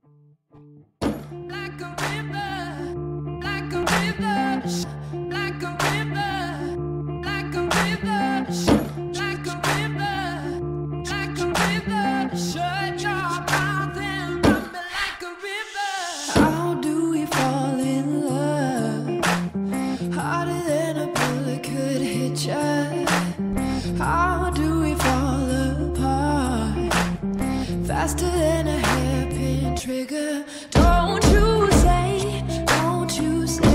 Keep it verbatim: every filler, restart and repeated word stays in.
Like a river, like a river, like a river, like a river, like a river, like a river. Shut your mouth and run me like a river. How do we fall in love? Harder than a bullet could hit ya. How do we fall apart? Faster than a hairpin trigger. Don't you say, don't you say